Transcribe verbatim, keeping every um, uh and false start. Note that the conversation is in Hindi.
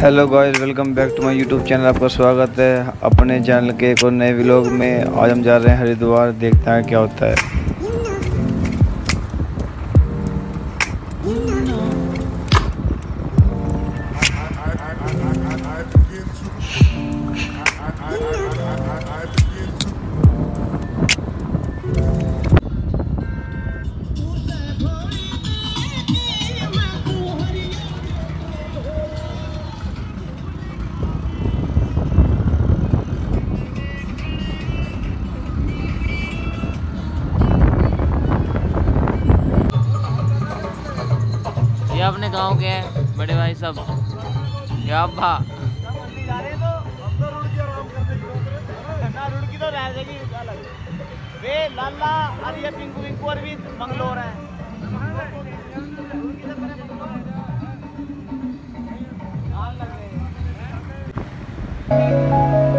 Hello guys, welcome back to my YouTube channel. आपका स्वागत है अपने चैनल के एक और नए व्लॉग में। आज हम जा रहे हैं हरिद्वार, देखते हैं क्या होता है। ये अपने गांव के हैं बड़े भाई सब। या अब्बा वे लाला और ये पिंकू पिंकू और भी मंगलोर है। Thank you.